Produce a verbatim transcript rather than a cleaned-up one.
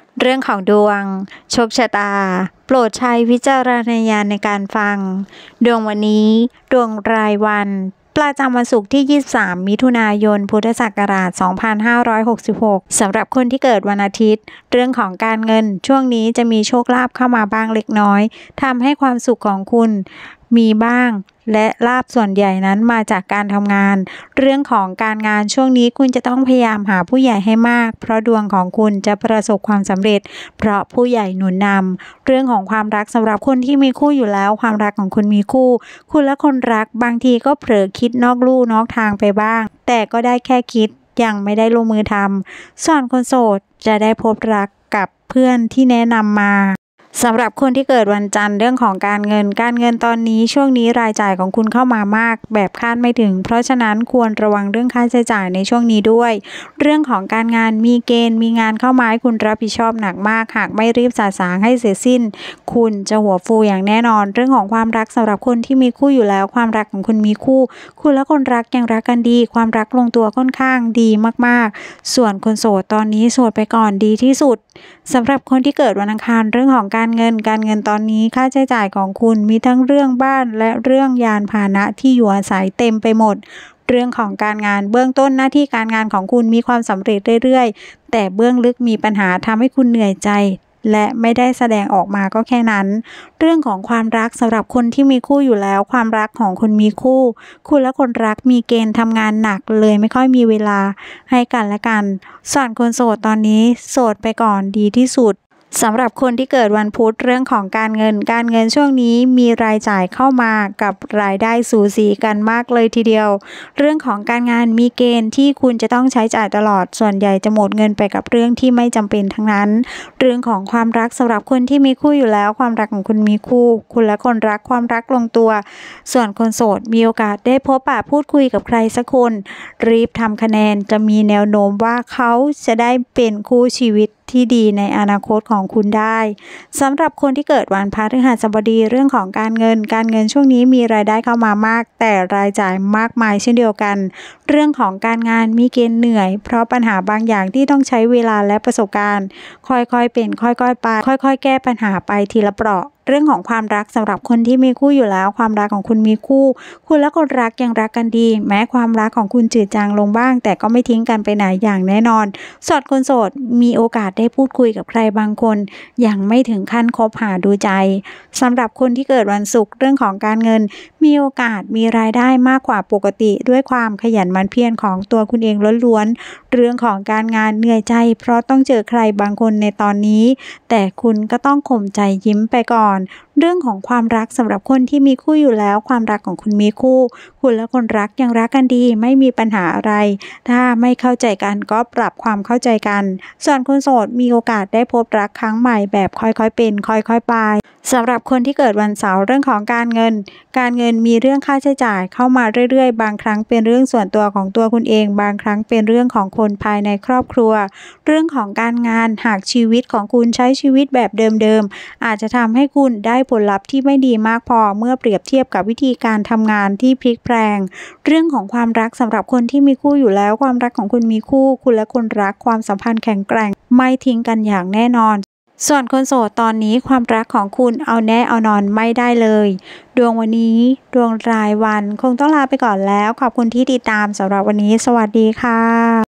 เรื่องของดวงโชคชะตาโปรดใช้วิจารณญาณในการฟังดวงวันนี้ดวงรายวันประจำวันศุกร์ที่ยี่สิบสามมิถุนายนพุทธศักราชสองพันห้าร้อยหกสิบหกสำหรับคนที่เกิดวันอาทิตย์เรื่องของการเงินช่วงนี้จะมีโชคลาภเข้ามาบ้างเล็กน้อยทำให้ความสุขของคุณมีบ้างและลาภส่วนใหญ่นั้นมาจากการทำงานเรื่องของการงานช่วงนี้คุณจะต้องพยายามหาผู้ใหญ่ให้มากเพราะดวงของคุณจะประสบความสำเร็จเพราะผู้ใหญ่หนุนนำเรื่องของความรักสำหรับคนที่มีคู่อยู่แล้วความรักของคุณมีคู่คุณและคนรักบางทีก็เผลอคิดนอกลู่นอกทางไปบ้างแต่ก็ได้แค่คิดยังไม่ได้ลงมือทำส่วนคนโสดจะได้พบรักกับเพื่อนที่แนะนำมาสำหรับคนที่เกิดวันจันทร์เรื่องของการเงินการเงินตอนนี้ช่วงนี้รายจ่ายของคุณเข้ามามากแบบคาดไม่ถึงเพราะฉะนั้นควรระวังเรื่องค่าใช้จ่ายในช่วงนี้ด้วยเรื่องของการงานมีเกณฑ์มีงานเข้ามาให้คุณรับผิดชอบหนักมากหากไม่รีบสะสางให้เสร็จสิ้นคุณจะหัวฟูอย่างแน่นอนเรื่องของความรักสำหรับคนที่มีคู่อยู่แล้วความรักของคุณมีคู่คุณและคนรักยังรักกันดีความรักลงตัวค่อนข้างดีมากๆส่วนคนโสดตอนนี้โสดไปก่อนดีที่สุดสำหรับคนที่เกิดวันอังคารเรื่องของการเงินการเงินตอนนี้ค่าใช้จ่ายของคุณมีทั้งเรื่องบ้านและเรื่องยานพาหนะที่อยู่อาศัยเต็มไปหมดเรื่องของการงานเบื้องต้นหน้าที่การงานของคุณมีความสำเร็จเรื่อยๆแต่เบื้องลึกมีปัญหาทำให้คุณเหนื่อยใจและไม่ได้แสดงออกมาก็แค่นั้นเรื่องของความรักสำหรับคนที่มีคู่อยู่แล้วความรักของคุณมีคู่คุณและคนรักมีเกณฑ์ทำงานหนักเลยไม่ค่อยมีเวลาให้กันและกันส่วนคนโสดตอนนี้โสดไปก่อนดีที่สุดสำหรับคนที่เกิดวันพุธเรื่องของการเงินการเงินช่วงนี้มีรายจ่ายเข้ามากับรายได้สูสีกันมากเลยทีเดียวเรื่องของการงานมีเกณฑ์ที่คุณจะต้องใช้จ่ายตลอดส่วนใหญ่จะหมดเงินไปกับเรื่องที่ไม่จำเป็นทั้งนั้นเรื่องของความรักสำหรับคนที่มีคู่อยู่แล้วความรักของคุณมีคู่คุณและคนรักความรักลงตัวส่วนคนโสดมีโอกาสได้พบปะพูดคุยกับใครสักคนรีบทำคะแนนจะมีแนวโน้มว่าเขาจะได้เป็นคู่ชีวิตที่ดีในอนาคตของคุณได้สำหรับคนที่เกิดวันพฤหัสบดีเรื่องของการเงินการเงินช่วงนี้มีรายได้เข้ามามากแต่รายจ่ายมากมายเช่นเดียวกันเรื่องของการงานมีเกณฑ์เหนื่อยเพราะปัญหาบางอย่างที่ต้องใช้เวลาและประสบการณ์ค่อยๆเป็นค่อยๆไปค่อยๆแก้ปัญหาไปทีละเปราะเรื่องของความรักสำหรับคนที่มีคู่อยู่แล้วความรักของคุณมีคู่คุณและคนรักยังรักกันดีแม้ความรักของคุณจืดจางลงบ้างแต่ก็ไม่ทิ้งกันไปไหนอย่างแน่นอนส่วนคนโสดมีโอกาสได้พูดคุยกับใครบางคนยังไม่ถึงขั้นคบหาดูใจสำหรับคนที่เกิดวันศุกร์เรื่องของการเงินมีโอกาสมีรายได้มากกว่าปกติด้วยความขยันหมั่นเพียรของตัวคุณเองล้วนๆเรื่องของการงานเหนื่อยใจเพราะต้องเจอใครบางคนในตอนนี้แต่คุณก็ต้องข่มใจยิ้มไปก่อนเรื่องของความรักสำหรับคนที่มีคู่อยู่แล้วความรักของคุณมีคู่คุณและคนรักยังรักกันดีไม่มีปัญหาอะไรถ้าไม่เข้าใจกันก็ปรับความเข้าใจกันส่วนคนโสดมีโอกาสได้พบรักครั้งใหม่แบบค่อยๆเป็นค่อยๆไปสำหรับคนที่เกิดวันเสาร์เรื่องของการเงินการเงินมีเรื่องค่าใช้จ่ายเข้ามาเรื่อยๆบางครั้งเป็นเรื่องส่วนตัวของตัวคุณเองบางครั้งเป็นเรื่องของคนภายในครอบครัวเรื่องของการงานหากชีวิตของคุณใช้ชีวิตแบบเดิมๆอาจจะทำให้คุณได้ผลลัพธ์ที่ไม่ดีมากพอเมื่อเปรียบเทียบกับวิธีการทำงานที่พลิกแปลงเรื่องของความรักสำหรับคนที่มีคู่อยู่แล้วความรักของคุณมีคู่คุณและคนรักความสัมพันธ์แข็งแกร่งไม่ทิ้งกันอย่างแน่นอนส่วนคนโสดตอนนี้ความรักของคุณเอาแน่เอานอนไม่ได้เลยดวงวันนี้ดวงรายวันคงต้องลาไปก่อนแล้วขอบคุณที่ติดตามสำหรับวันนี้สวัสดีค่ะ